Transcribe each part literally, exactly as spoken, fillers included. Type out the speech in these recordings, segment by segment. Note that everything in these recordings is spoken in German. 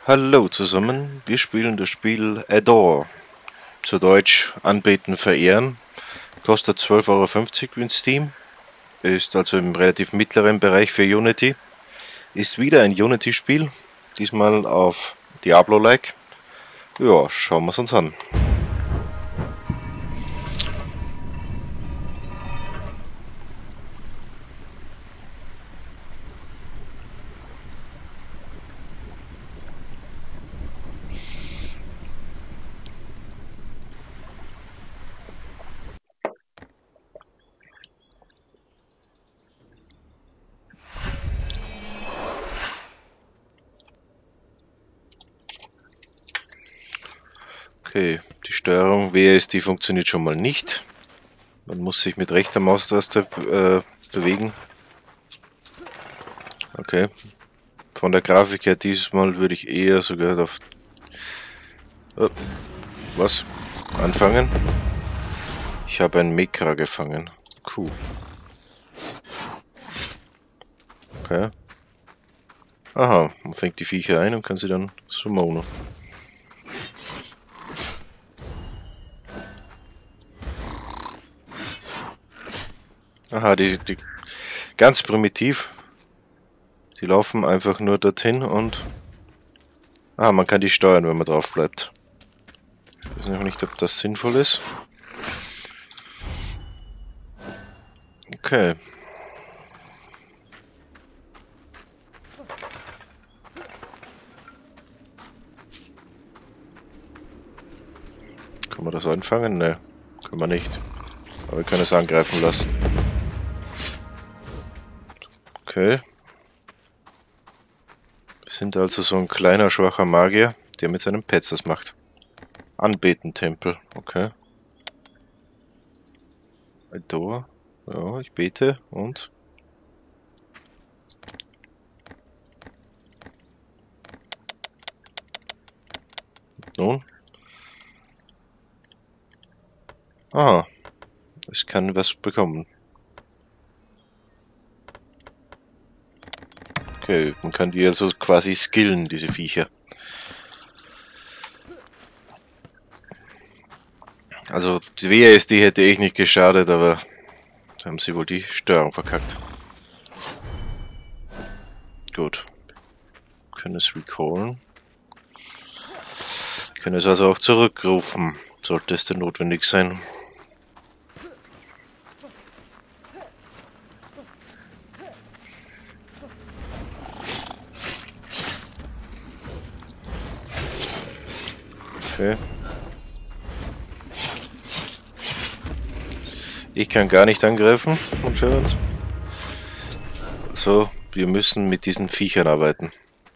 Hallo zusammen, wir spielen das Spiel Adore, zu Deutsch Anbeten, Verehren, kostet zwölf Euro fünfzig in Steam, ist also im relativ mittleren Bereich für Unity, ist wieder ein Unity-Spiel, diesmal auf Diablo-like. Ja, schauen wir es uns an. Okay, die Steuerung W A S D funktioniert schon mal nicht. Man muss sich mit rechter Maustaste äh, bewegen. Okay. Von der Grafik her diesmal würde ich eher sogar auf... Oh, was? Anfangen? Ich habe einen Mekra gefangen. Cool. Okay. Aha, man fängt die Viecher ein und kann sie dann summonen. Aha, die, die ganz primitiv. Die laufen einfach nur dorthin und... Ah, man kann die steuern, wenn man drauf bleibt. Ich weiß noch nicht, ob das sinnvoll ist. Okay. Kann man das einfangen? Ne, kann man nicht. Aber wir können es angreifen lassen. Okay. Wir sind also so ein kleiner, schwacher Magier, der mit seinem Pets das macht. Anbeten Tempel, okay. Adore. Ja, ich bete und... Nun? Aha. Ich kann was bekommen. Okay, man kann die also quasi skillen, diese Viecher. Also die W A S D hätte ich nicht geschadet, aber da haben sie wohl die Steuerung verkackt. Gut. Wir können es recallen. Wir können es also auch zurückrufen, sollte es denn notwendig sein. Okay. Ich kann gar nicht angreifen, anscheinend. So, wir müssen mit diesen Viechern arbeiten.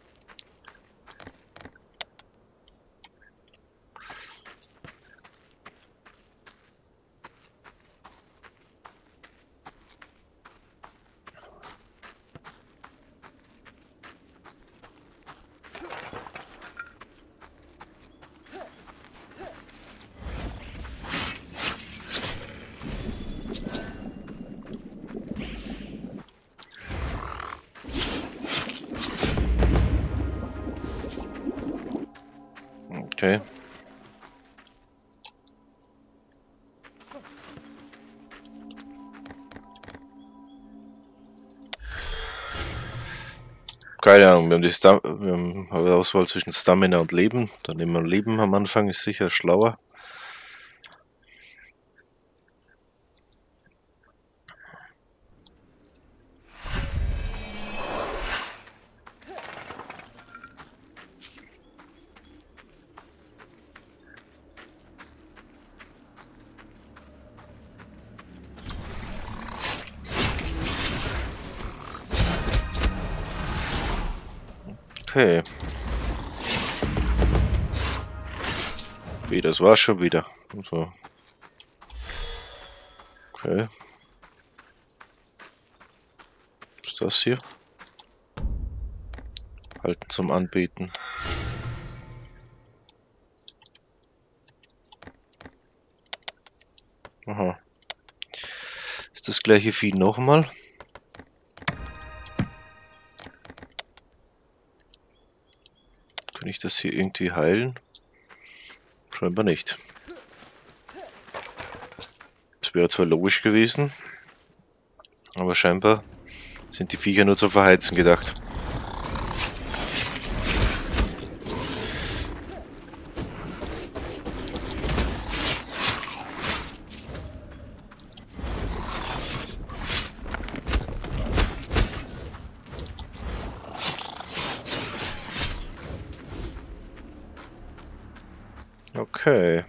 Okay. Keine Ahnung, wir haben die, Stam wir haben eine Auswahl zwischen Stamina und Leben. Dann nehmen wir Leben am Anfang, ist sicher schlauer. Okay. Wie, das war schon wieder. So. Okay. Was ist das hier? Halten zum Anbeten. Aha. Ist das gleiche Vieh nochmal? Kann ich das hier irgendwie heilen? Scheinbar nicht. Das wäre zwar logisch gewesen, aber scheinbar sind die Viecher nur zum Verheizen gedacht. Okay.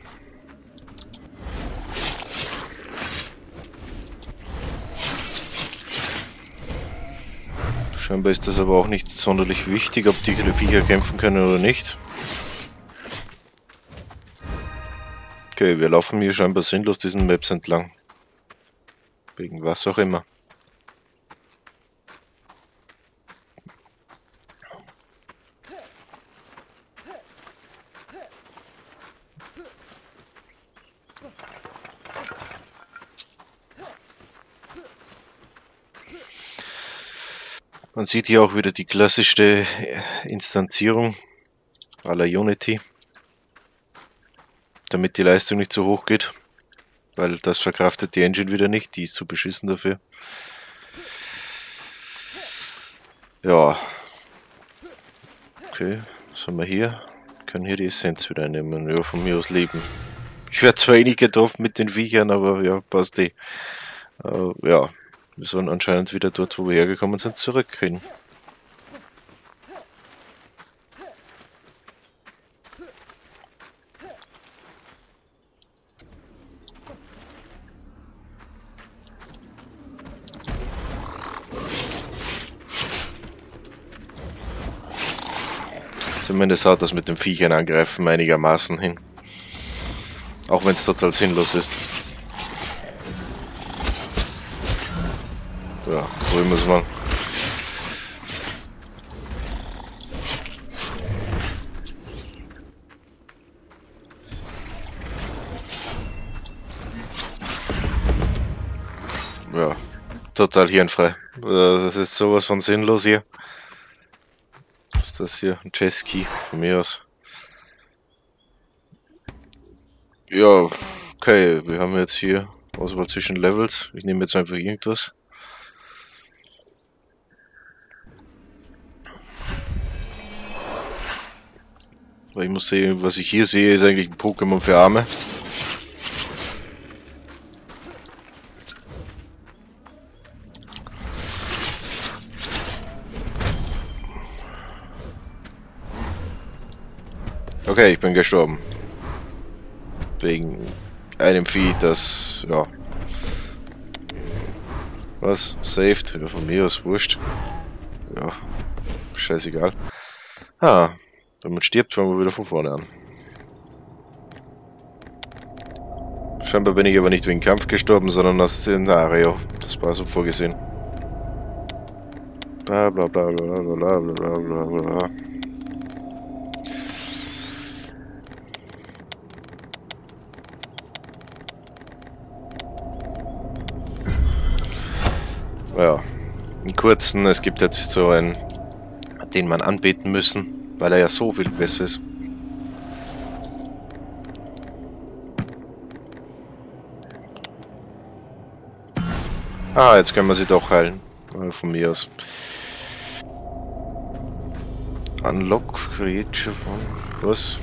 Scheinbar ist das aber auch nicht sonderlich wichtig, ob die Viecher kämpfen können oder nicht. Okay, wir laufen hier scheinbar sinnlos diesen Maps entlang. Wegen was auch immer. Man sieht hier auch wieder die klassischste Instanzierung à la Unity, damit die Leistung nicht so hoch geht, weil das verkraftet die Engine wieder nicht, die ist zu beschissen dafür. Ja. Okay, was haben wir hier? Wir können hier die Essenz wieder einnehmen, ja, von mir aus leben. Ich werde zwar eh nicht getroffen mit den Viechern, aber ja, passt eh. Uh, ja. Wir sollen anscheinend wieder dort, wo wir hergekommen sind, zurückgehen. Zumindest haut das mit den Viechern angreifen einigermaßen hin. Auch wenn es total sinnlos ist. Ja, wo muss man? Ja, total hirnfrei. Das ist sowas von sinnlos hier. Ist das hier ein Chesskey von mir aus? Ja, okay, wir haben jetzt hier Auswahl zwischen Levels. Ich nehme jetzt einfach irgendwas. Weil ich muss sehen, was ich hier sehe, ist eigentlich ein Pokémon für Arme. Okay, ich bin gestorben. Wegen einem Vieh, das, ja. Was? Saved? Ja, von mir aus wurscht. Ja, scheißegal. Ah, wenn man stirbt, fangen wir wieder von vorne an. Scheinbar bin ich aber nicht wegen Kampf gestorben, sondern aus Szenario. Das war so vorgesehen. Bla bla bla bla bla bla bla bla. Ja, im Kurzen, es gibt jetzt so einen, den man anbeten müssen, weil er ja so viel besser ist. Ah, jetzt können wir sie doch heilen. Von mir aus. Unlock Creature von... Was?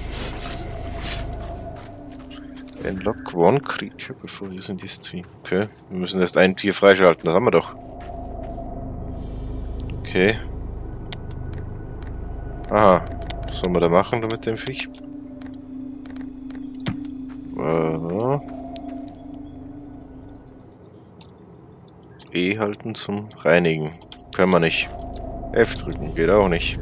Unlock one Creature before using this tree. Okay, wir müssen erst ein Tier freischalten, das haben wir doch. Okay. Aha, was soll man da machen da mit dem Viech? Uh, E halten zum Reinigen. Können wir nicht. F drücken, geht auch nicht.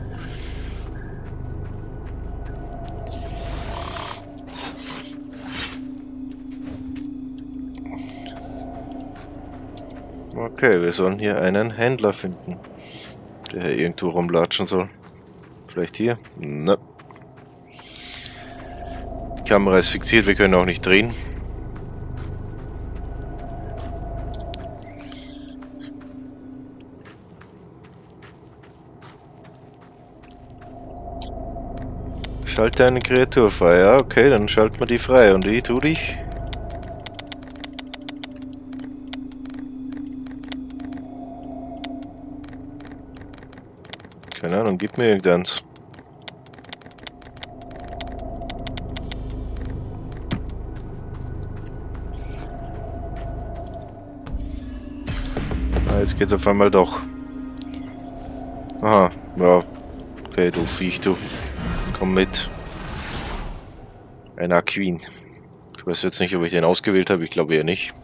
Okay, wir sollen hier einen Händler finden, der hier irgendwo rumlatschen soll. Vielleicht hier? Ne. Die Kamera ist fixiert, wir können auch nicht drehen. Schalte eine Kreatur frei. Ja, okay, dann schalten wir die frei. Und wie tu dich? Keine Ahnung, gib mir irgendeins. Ah, jetzt geht's auf einmal doch. Aha, ja. Okay, du Viech, du. Komm mit. Ein Aquin. Ich weiß jetzt nicht, ob ich den ausgewählt habe. Ich glaube eher nicht.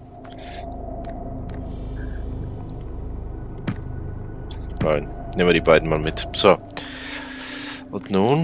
Nein, nehmen wir die beiden mal mit. So. Und nun?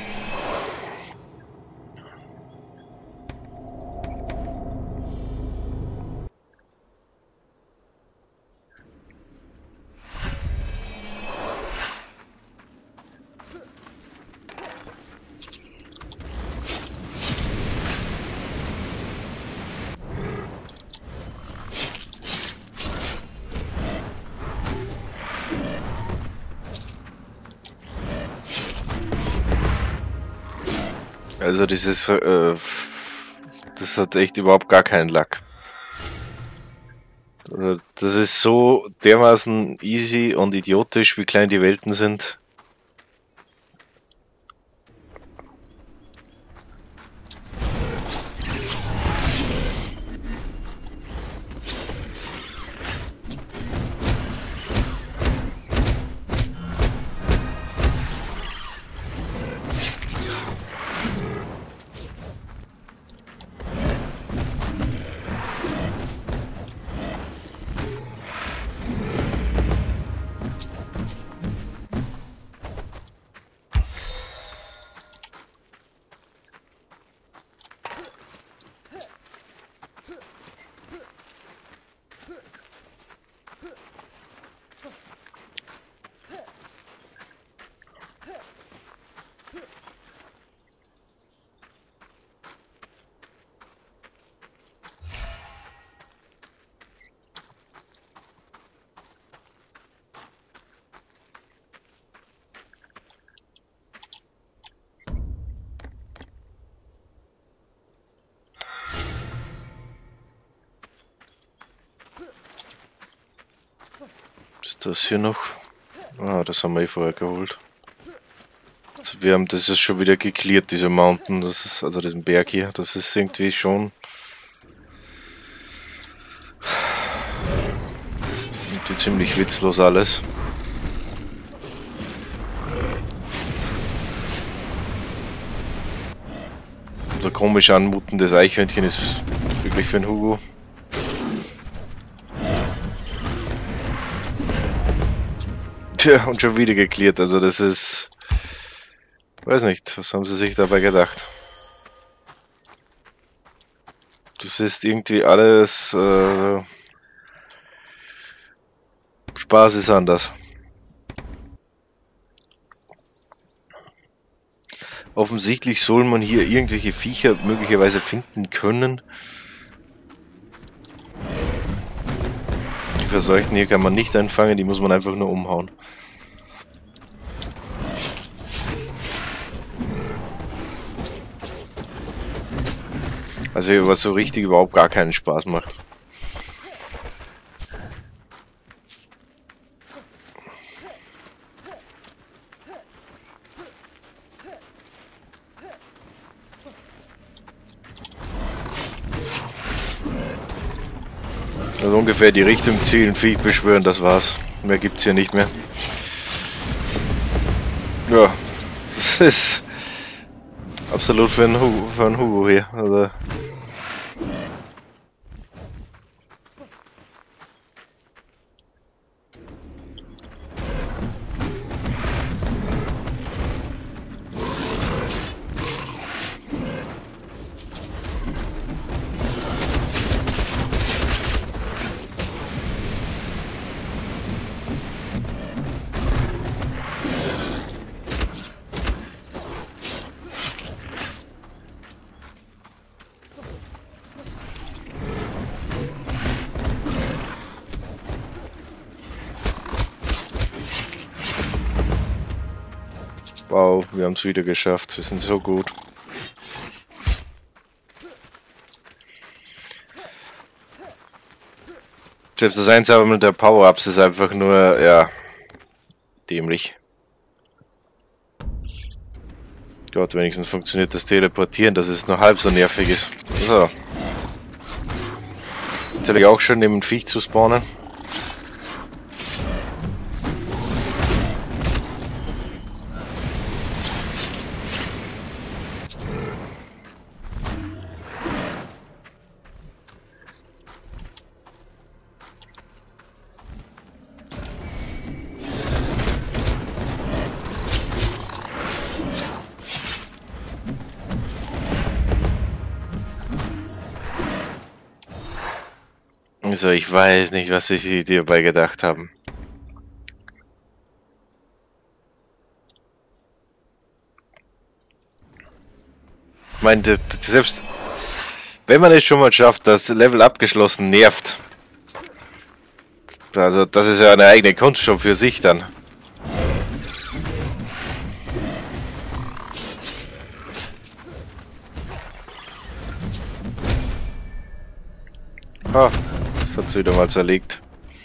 Also dieses, äh, das hat echt überhaupt gar keinen Lack. Das ist so dermaßen easy und idiotisch, wie klein die Welten sind. Ist das hier noch? Ah, das haben wir eh vorher geholt. Also wir haben, das ist schon wieder geklärt, diese Mountain, das ist, also diesen Berg hier, das ist irgendwie schon irgendwie ziemlich witzlos alles. Unser komisch anmutendes Eichhörnchen ist wirklich für einen Hugo. Tja, und schon wieder geklärt, also das ist... Weiß nicht, was haben sie sich dabei gedacht? Das ist irgendwie alles... Äh, Spaß ist anders. Offensichtlich soll man hier irgendwelche Viecher möglicherweise finden können. Die Verseuchten hier kann man nicht einfangen, die muss man einfach nur umhauen. Also was so richtig überhaupt gar keinen Spaß macht. Also ungefähr die Richtung zielen, Viech beschwören, das war's. Mehr gibt's hier nicht mehr. Ja, das ist absolut für einen Hugo, für einen Hugo hier. Also Wow, wir haben es wieder geschafft. Wir sind so gut. Selbst das Einsammeln der Power-Ups ist einfach nur, ja, dämlich. Gott, wenigstens funktioniert das Teleportieren, dass es nur halb so nervig ist. So. Natürlich auch schön, neben dem Viech zu spawnen. Also ich weiß nicht, was sich die dabei gedacht haben. Ich meine, selbst wenn man es schon mal schafft, das Level abgeschlossen nervt. Also das ist ja eine eigene Kunst schon für sich dann. Ah, das hat sie wieder mal zerlegt.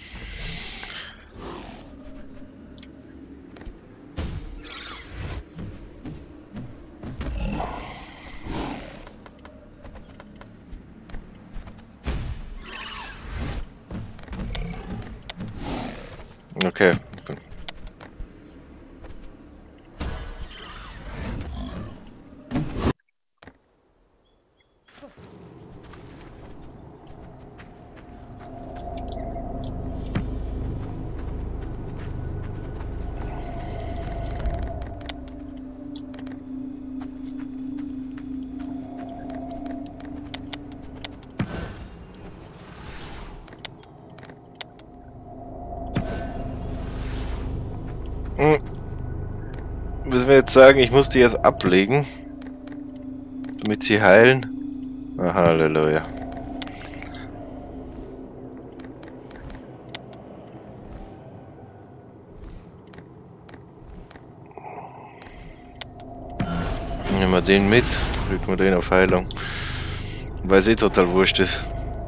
Okay. Müssen wir jetzt sagen, ich muss die jetzt ablegen, damit sie heilen? Ah, Halleluja. Nehmen wir den mit, drücken wir den auf Heilung. Weil es eh total wurscht ist.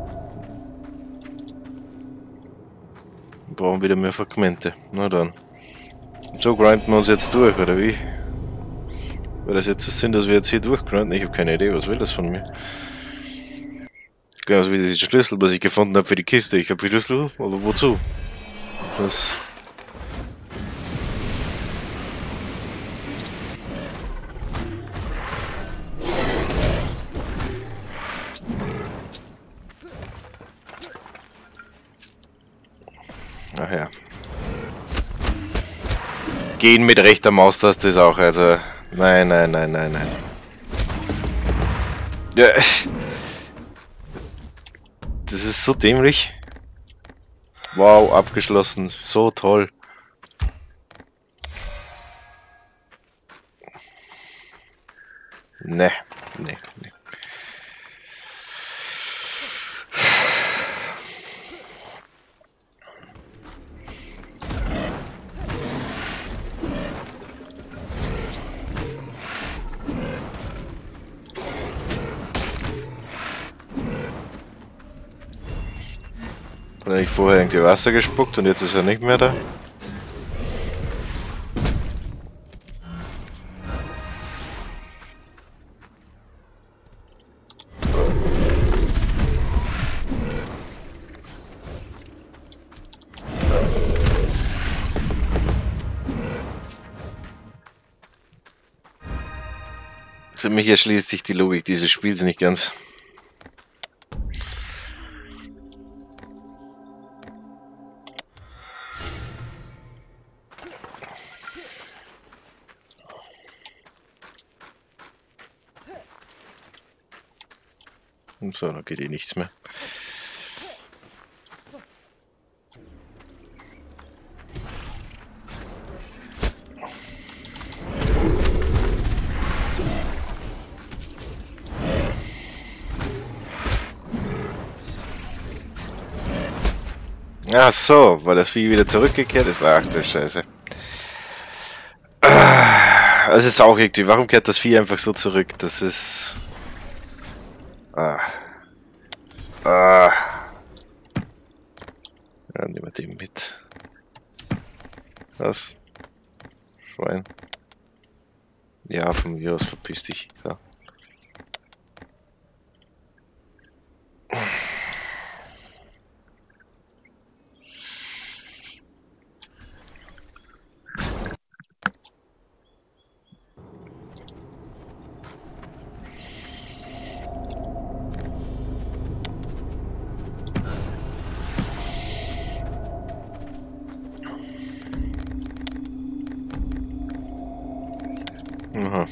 Wir brauchen wieder mehr Fragmente. Na dann. So grinden wir uns jetzt durch, oder wie? Wäre das jetzt der Sinn, dass wir jetzt hier durchgrinden? Ich habe keine Idee, was will das von mir? Genauso wie dieser Schlüssel, was ich gefunden habe für die Kiste. Ich habe Schlüssel, aber wozu? Was? Ach ja. Gehen mit rechter Maustaste ist auch, also... Nein, nein, nein, nein, nein. Ja. Das ist so dämlich. Wow, abgeschlossen. So toll. Ne, ne, ne. Hat ich vorher irgendwie Wasser gespuckt und jetzt ist er nicht mehr da. Für mich erschließt sich die Logik dieses Spiels nicht ganz. Und so, da geht eh nichts mehr. Ach so, weil das Vieh wieder zurückgekehrt ist. Ach du Scheiße. Also es ist auch irgendwie, warum kehrt das Vieh einfach so zurück? Das ist... Ah. Ah. Ja, nehmen wir den mit. Was? Schwein. Ja, von mir aus verpiss dich. Ja. Aha.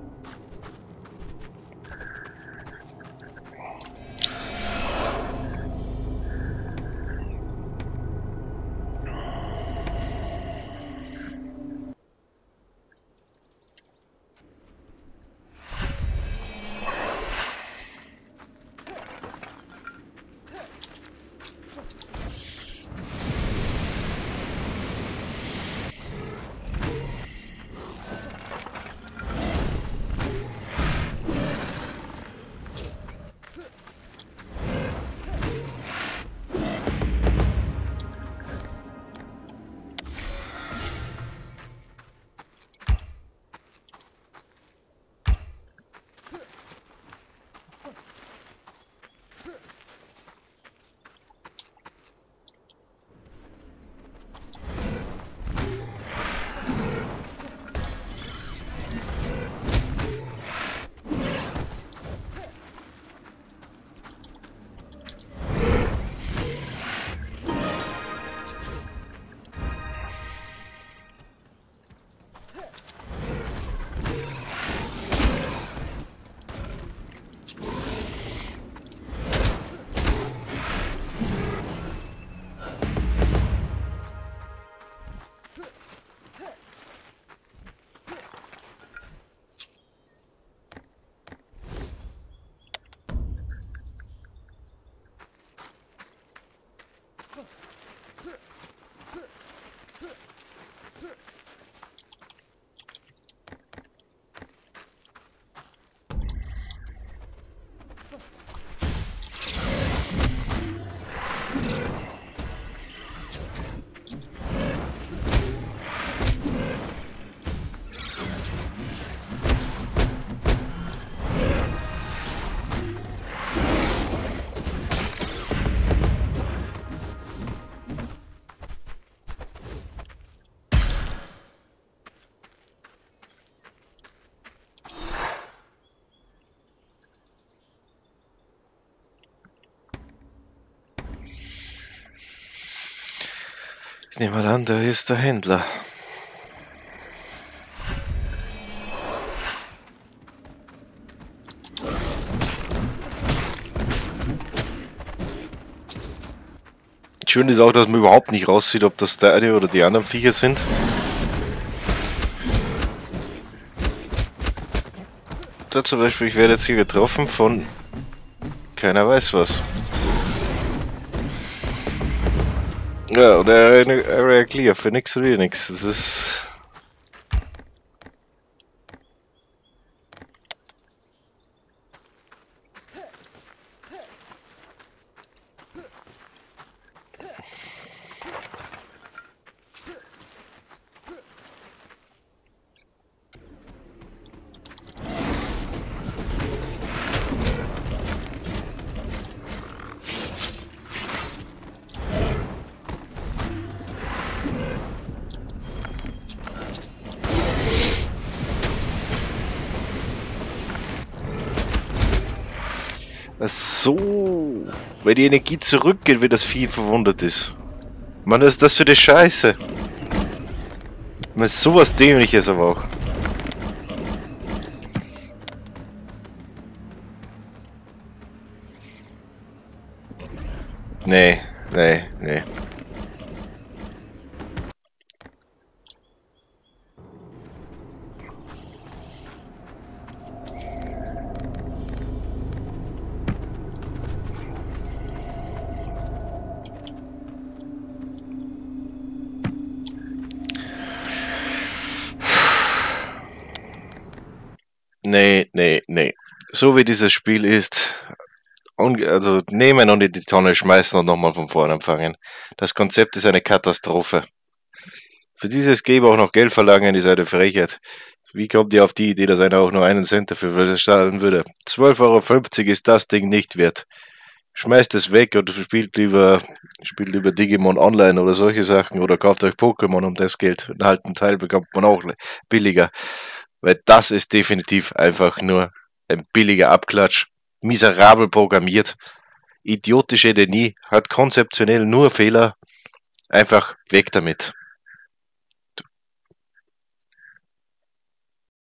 Ich nehme mal an, da ist der Händler. Schön ist auch, dass man überhaupt nicht raussieht, ob das der eine oder die anderen Viecher sind. Da zum Beispiel, ich werde jetzt hier getroffen von keiner weiß was. Ja, und er, er reagiert für nichts oder nichts. Das ist... So, weil die Energie zurückgeht, wenn das Vieh verwundet ist. Mann, was ist das für eine Scheiße? Man ist sowas Dämliches aber auch. Nee, nee, nee. Nee, nee, nee. So wie dieses Spiel ist, unge- also nehmen und in die Tonne schmeißen und nochmal von vorne anfangen. Das Konzept ist eine Katastrophe. Für dieses Game auch noch Geld verlangen, ist eine Frechheit. Wie kommt ihr auf die Idee, dass einer auch nur einen Cent dafür zahlen würde? zwölf Euro fünfzig ist das Ding nicht wert. Schmeißt es weg und spielt lieber, spielt lieber Digimon Online oder solche Sachen oder kauft euch Pokémon um das Geld. Einen halben Teil bekommt man auch billiger. Weil das ist definitiv einfach nur ein billiger Abklatsch. Miserabel programmiert. Idiotische Idee, hat konzeptionell nur Fehler. Einfach weg damit.